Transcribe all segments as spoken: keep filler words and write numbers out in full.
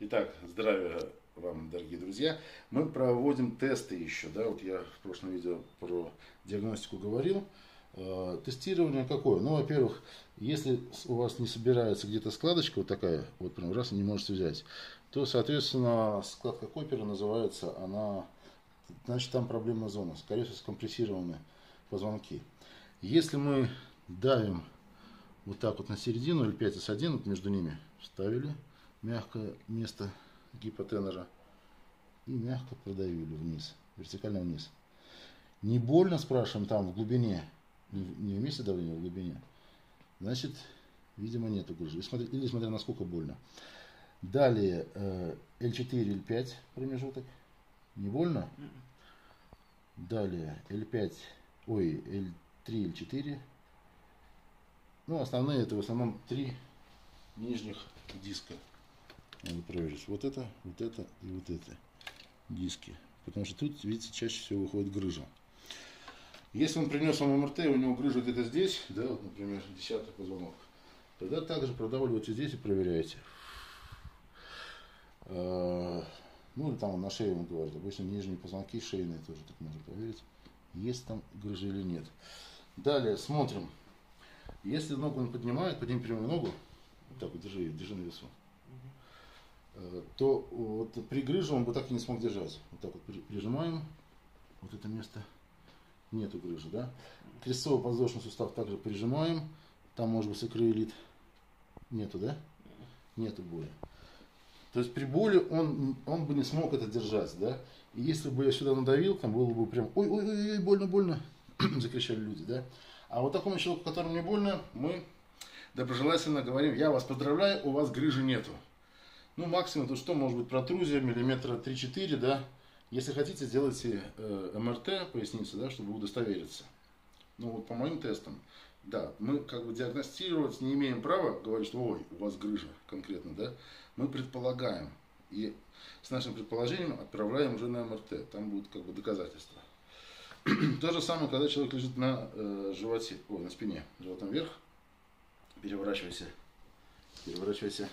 Итак, здравия вам, дорогие друзья. Мы проводим тесты еще, да, вот я в прошлом видео про диагностику говорил. Э, тестирование какое? Ну, во-первых, если у вас не собирается где-то складочка вот такая, вот прям раз и не можете взять, то, соответственно, складка Копера называется, она, значит, там проблемная зона, скорее всего, скомпрессированы позвонки. Если мы давим вот так вот на середину, эль пять эс один, вот между ними вставили мягкое место гипотенора и мягко продавили вниз, вертикально вниз. Не больно, спрашиваем, там в глубине, не в месте давления, а в глубине. Значит, видимо, нету грыжи. Или смотря, или смотря насколько больно. Далее эль четыре, эль пять промежуток. Не больно? Далее эль пять, ой, эль три, эль четыре. Ну, основные это в основном три нижних диска. Надо проверить. Вот это, вот это и вот это диски. Потому что тут, видите, чаще всего выходит грыжа. Если он принес вам эм эр тэ, у него грыжа где-то здесь, да, вот, например, десятый позвонок, тогда также продавливаете здесь и проверяете. Ну, или там на шее он говорит. Обычно нижние позвонки шейные тоже так можно проверить, есть там грыжа или нет. Далее смотрим. Если ногу он поднимает, подними прямую ногу, вот так вот, держи, держи на весу, то вот при грыже он бы так и не смог держать. Вот так вот прижимаем, вот это место, нету грыжи, да. Крестцово-подвздошный сустав также прижимаем, там может быть сакроилит, нету, да, нету боли. То есть при боли он, он бы не смог это держать, да. И если бы я сюда надавил, там было бы прям, ой-ой-ой, больно, больно, закричали люди, да. А вот такому человеку, которому не больно, мы доброжелательно говорим: я вас поздравляю, у вас грыжи нету. Ну, максимум, то что, может быть протрузия миллиметра три-четыре, да. Если хотите, сделайте э, эм эр тэ поясницы, да, чтобы удостовериться. Ну, вот по моим тестам, да, мы как бы диагностировать не имеем права, говорить, что ой, у вас грыжа конкретно, да. Мы предполагаем, и с нашим предположением отправляем уже на эм эр тэ, там будет как бы доказательства. То же самое, когда человек лежит на э, животе, ой, на спине, животом вверх, переворачивайся, переворачивайся.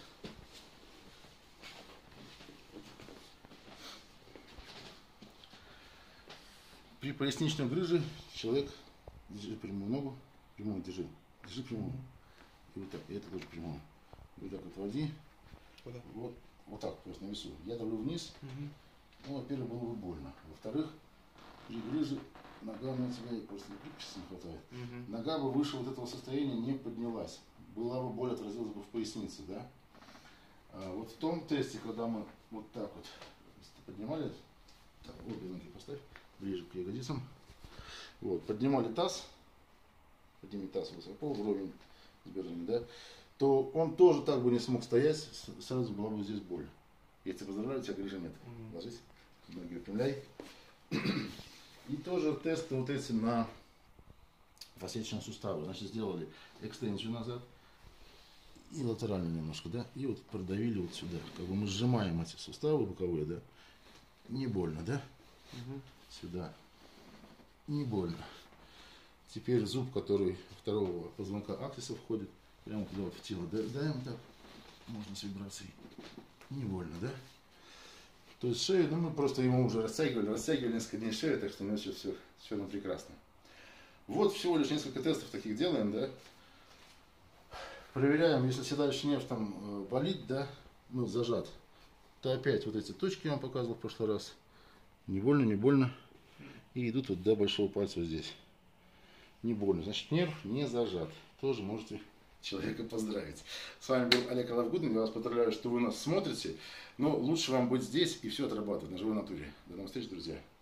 При поясничной грыже человек, держи прямую ногу, прямую держи, держи прямую, и вот так, и это тоже прямую, вот так вот води, вот, вот так, просто на весу. Я давлю вниз, угу. Ну, во-первых, было бы больно, во-вторых, при грыже нога на тебя просто гибкости не хватает. Угу. Нога бы выше вот этого состояния не поднялась. Была бы боль, отразилась бы в пояснице, да? А вот в том тесте, когда мы вот так вот поднимали, так, обе ноги поставь, ближе к ягодицам. Вот, поднимали таз, подними таз высоко, вровень с бедрами, да? То он тоже так бы не смог стоять, сразу была бы здесь боль. Я тебя поздравляю, у тебя грыжи нет. Угу. Ложись, ноги выпрямляй. И тоже тесты вот эти на фасеточные суставы. Значит, сделали экстензию назад и латерально немножко, да, и вот продавили вот сюда. Как бы мы сжимаем эти суставы боковые, да, не больно, да, угу. Сюда, не больно. Теперь зуб, который второго позвонка аксиса входит, прямо туда вот в тело, даем так, можно с вибрацией, не больно, да. То есть шею, ну мы просто ему уже растягивали, растягивали несколько дней шею, так что у него все, все, все там прекрасно. Вот всего лишь несколько тестов таких делаем, да. Проверяем, если седалищный нерв там болит, да, ну зажат, то опять вот эти точки я вам показывал в прошлый раз. Не больно, не больно. И идут вот до большого пальца вот здесь. Не больно. Значит, нерв не зажат. Тоже можете человека поздравить. С вами был Олег Алавгудин. Я вас поздравляю, что вы нас смотрите. Но лучше вам быть здесь и все отрабатывать на живой натуре. До новых встреч, друзья.